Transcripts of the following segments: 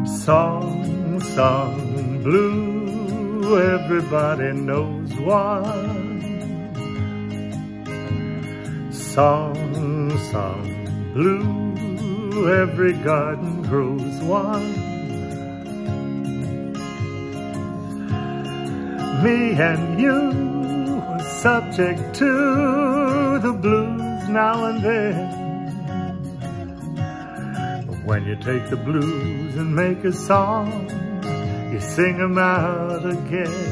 Song sung blue, everybody knows one. Song sung blue, every garden grows one. Me and you are subject to the blues now and then. When you take the blues and make a song, you sing them out again.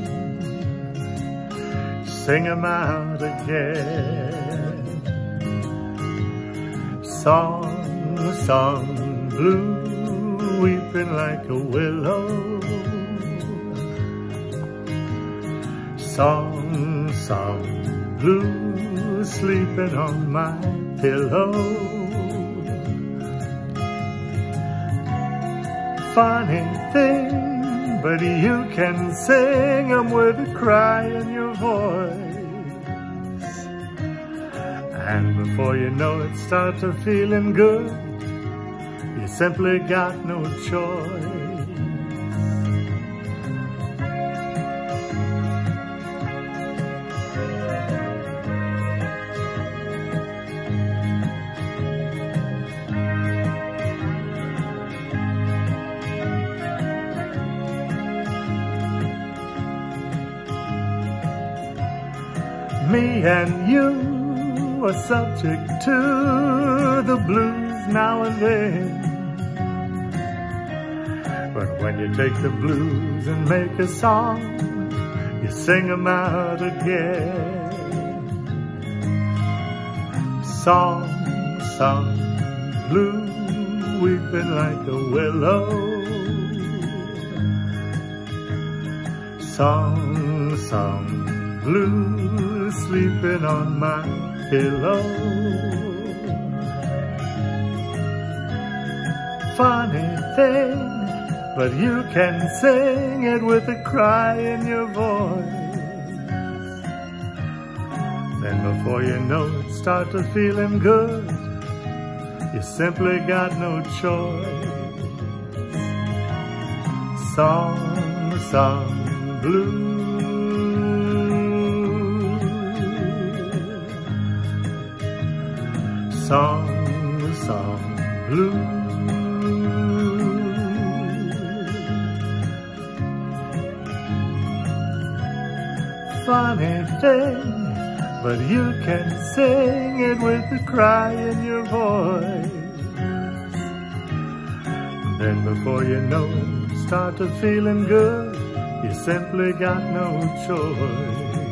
Sing them out again. Song sung blue, weeping like a willow. Song sung blue, sleeping on my pillow. Funny thing, but you can sing them with a cry in your voice. And before you know it, start to feeling good. You simply got no choice. Me and you are subject to the blues now and then. But when you take the blues and make a song, you sing them out again. Song sung blue, weeping like a willow. Song sung blue, sleeping on my pillow. Funny thing, but you can sing it with a cry in your voice. Then before you know it, start to feeling good. You simply got no choice. Song sung blue, song sung blue. Funny thing, but you can sing it with a cry in your voice. Then before you know it, start to feeling good. You simply got no choice.